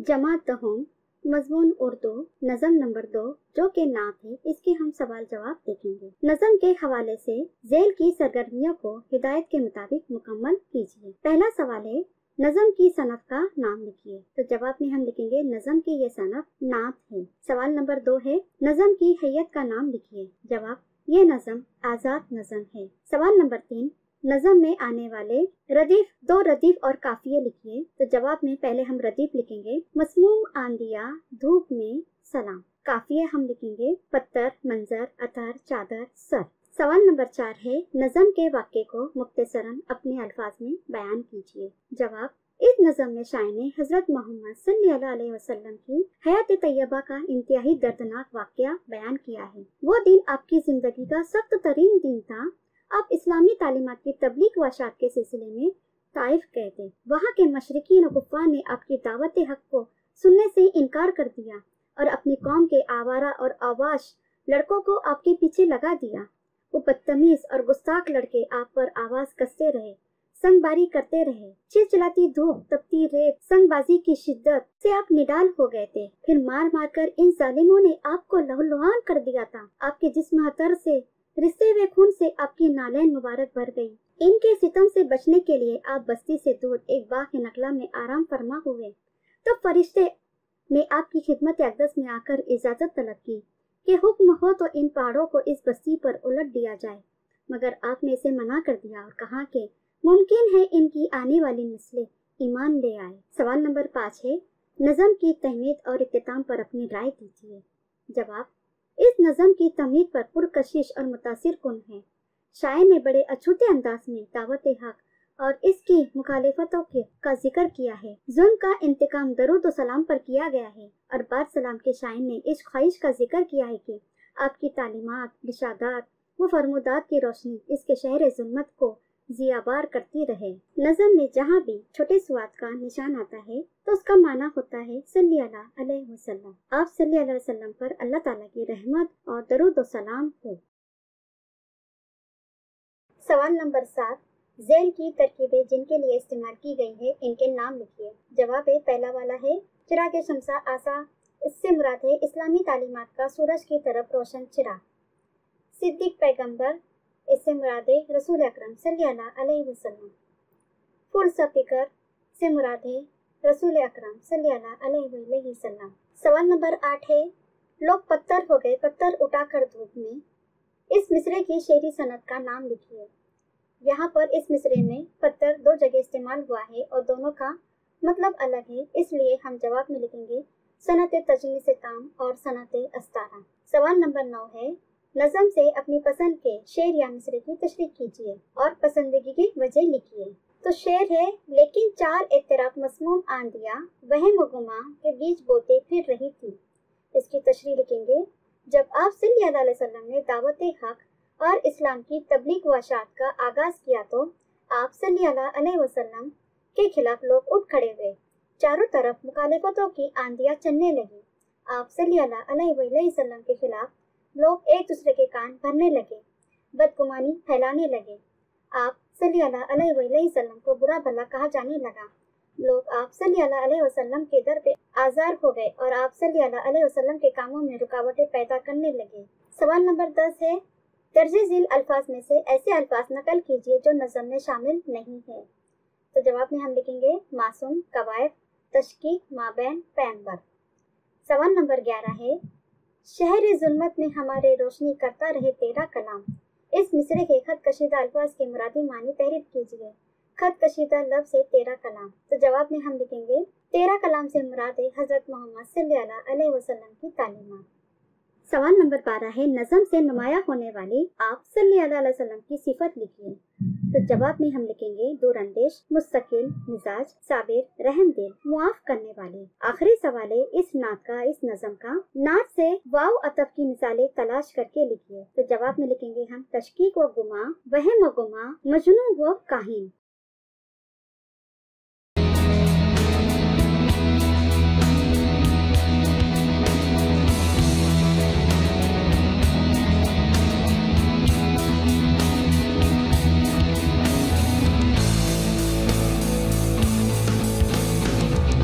जमात दहोम मजमून उर्दू नज़म नंबर 2 जो कि नात है, इसके हम सवाल जवाब देखेंगे। नज़म के हवाले से झेल की सरगर्मियों को हिदायत के मुताबिक मुकम्मल कीजिए। पहला सवाल है, नज़म की सनफ का नाम लिखिए। तो जवाब में हम लिखेंगे नज़म की ये सनफ नात है। सवाल नंबर 2 है, नज़म की हैयत का नाम लिखिए। जवाब, ये नज़म आज़ाद नज़म है। सवाल नंबर 3, नज़म में आने वाले रदीफ, 2 रदीफ और काफिये लिखिए। तो जवाब में पहले हम रदीफ लिखेंगे मसमूम आंदिया धूप में सलाम। काफिये हम लिखेंगे पत्थर, मंजर, अतर, चादर, सर। सवाल नंबर 4 है, नज़म के वाक्य को मुख्तसरन अपने अल्फाज में बयान कीजिए। जवाब, इस नज़म में शायर ने हजरत मोहम्मद सल्लल्लाहु अलैहि वसल्लम की हयात तैयबा का इंतहाई दर्दनाक वाक़या बयान किया है। वो दिन आपकी जिंदगी का सख्त तरीन दिन था। आप इस्लामी तालीमात की तबलीग व इरशाद के सिलसिले में ताइफ गए थे। वहाँ के मशरिकीन और कुफ़ार ने आपकी दावत हक को सुनने से इनकार कर दिया और अपनी कौम के आवारा और आवाश लड़कों को आपके पीछे लगा दिया। वो बदतमीज और गुस्ताख लड़के आप पर आवाज कसते रहे, संगबारी करते रहे। चिलचिलाती धूप, तपती रेत, संगबाजी की शिद्दत से आप निडाल हो गए थे। फिर मार मार कर इन जालिमों ने आपको लहूलुहान कर दिया था। आपके जिस्म हतर से रिश्ते हुए खून से आपकी नालैन मुबारक भर गई। इनके सितम से बचने के लिए आप बस्ती से दूर एक बाग नकला में आराम फरमा हुए। तो फरिश्ते ने आपकी खिदमत अक़दस में आकर इजाजत तलब की कि हुक्म हो तो इन पहाड़ों को इस बस्ती पर उलट दिया जाए, मगर आपने इसे मना कर दिया और कहा कि मुमकिन है इनकी आने वाली नस्लें ईमान ले आए। सवाल नंबर 5 है, नज़म की तहमीद और इख्तिताम पर अपनी राय दीजिए। जवाब, इस नज़म की तहमीद पर पुरकशिश और मुतासिर कुन है। शायर ने बड़े अछूते अंदाज में दावत हक और इसकी मुखालिफतों का जिक्र किया है। जुल्म का इंतकाम दरूद व सलाम पर किया गया है और बाद सलाम के शायर ने इस ख्वाहिश का जिक्र किया है कि आपकी तालीमात, इरशादात व फरमुदात की रोशनी इसके शहर जुल्मत को जियाबार करती रहे। नज़म में जहाँ भी छोटे स्वाद का निशान आता है तो उसका माना होता है सल्लल्लाहु अलैहि वसल्लम। आप सल्लल्लाहु अलैहि वसल्लम पर अल्लाह ताला की रहमत और दरूद व सलाम हो। सवाल नंबर 7, झेल की तरकीबें जिनके लिए इस्तेमाल की गई है इनके नाम लिखिए। जवाब है, पहला वाला है चिराग शमसा आसा, इससे मुराद है इस्लामी तालीमात का सूरज की तरफ रोशन चिराग। सिद्दीक पैगंबर, इससे मुराद है रसूल अकरम सल्लल्लाहु अलैहि वसल्लम। फुल स्पीकर से मुराद है रसूल अकरम सल्लल्लाहु अलैहि वसल्लम। सवाल नंबर 8 है, लोग पत्थर हो गए पत्थर उठाकर धूप में। इस मिसरे की शेरी सनद का नाम लिखिए। यहाँ पर इस मिसरे में पत्थर 2 जगह इस्तेमाल हुआ है और दोनों का मतलब अलग है, इसलिए हम जवाब में लिखेंगे सनत तजनीस ताम और सनत अस्तारा। सवाल नंबर 9 है, नज़म से अपनी पसंद के शेर या मिसरे की तशरीह कीजिए और पसंदगी की वजह लिखिए। तो शेर है, लेकिन 4 एतराफ मसमूम आंधिया वहम व गुमा के बीच बोते फिर रही थी। इसकी तशरीह लिखेंगे, जब आप सल्लल्लाहु अलैहि वसल्लम ने दावत हक और इस्लाम की तबलीग व इरशाद का आगाज किया तो आप सल्लल्लाहु अलैहि वसल्लम के खिलाफ लोग उठ खड़े हुए। चारों तरफ मुखालिफतों की आंधियां चलने लगी। आप सल्लल्लाहु अलैहि वसल्लम के खिलाफ लोग एक दूसरे के कान भरने लगे, बदगुमानी फैलाने लगे। आप सल्लल्लाहु अलैहि वसल्लम को बुरा भला कहा जाने लगा। लोग आप सल्लल्लाहु अलैहि वसल्लम के दर पे आज़ार हो गए और आप सल्लल्लाहु अलैहि वसल्लम के कामों में रुकावटें पैदा करने लगे। सवाल नंबर 10 है, दर्जे झील अल्फाज में से ऐसे अल्फाज नकल कीजिए जो नज़म में शामिल नहीं है। तो जवाब में हम लिखेंगे मासूम, कवायद, तशकीक, माबैन, पैगंबर। सवाल नंबर 11 है, शहर जुल्मत में हमारे रोशनी करता रहे तेरा कलाम। इस मिसरे के खत कशीदा अल्फाज के मुरादी मानी तहरीर कीजिए। खत कशीदा लफ्ज़ से तेरा कलाम। तो जवाब में हम लिखेंगे तेरा कलाम से मुराद है हजरत मोहम्मद सल्लल्लाहु अलैहि वसल्लम की तालीमात। सवाल नंबर 12 है, नज़म से नुमाया होने वाली आप सल्लल्लाहु अलैहि वसल्लम की सिफत लिखिए। तो जवाब में हम लिखेंगे दूरअंदेश, मुस्तकिल मिजाज, साबिर, रहमदिल, मुआफ करने वाले। आखिरी सवाल है, इस नात का, इस नज़म का नात से वाव अतफ की मिसालें तलाश करके लिखिए। तो जवाब में लिखेंगे हम तशकीक व गुमा, वहम व गुमा, मजनू व काहिन।